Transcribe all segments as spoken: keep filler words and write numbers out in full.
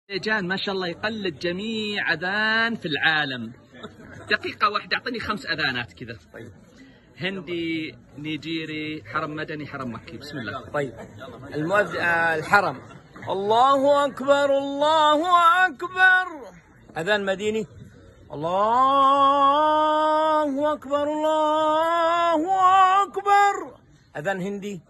مليجان ما شاء الله يقلد جميع أذان في العالم. دقيقة واحدة أعطني خمس أذانات كذا. طيب. هندي، نيجيري، حرم مدني، حرم مكي. بسم الله. طيب. المؤذ... آه الحرم. الله أكبر الله أكبر. أذان مديني. الله أكبر الله أكبر. أذان هندي.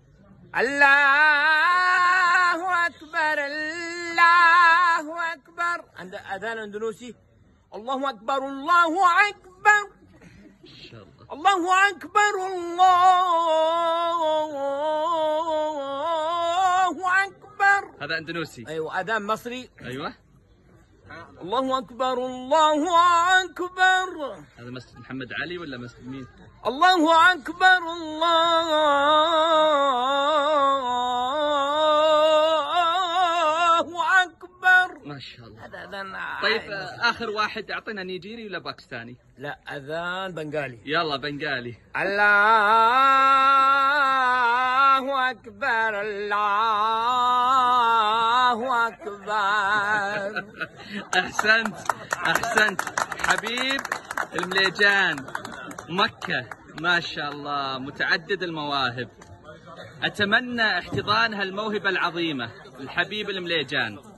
الله أكبر الله أكبر. عند أذان أندونيسي. الله أكبر الله أكبر. إن شاء الله. الله أكبر الله أكبر. هذا أندونيسي. أيوة. أذان مصري. أيوة. الله أكبر الله أكبر. هذا مسجد محمد علي ولا مسجد مين؟ الله أكبر الله أكبر. ما شاء الله. هذا أذان. طيب آخر واحد أعطينا نيجيري ولا باكستاني؟ لا أذان بنغالي. يلا بنغالي. الله أكبر الله أكبر. أحسنت أحسنت حبيب المليجان مكة ما شاء الله متعدد المواهب. أتمنى احتضان هالموهبة العظيمة الحبيب المليجان.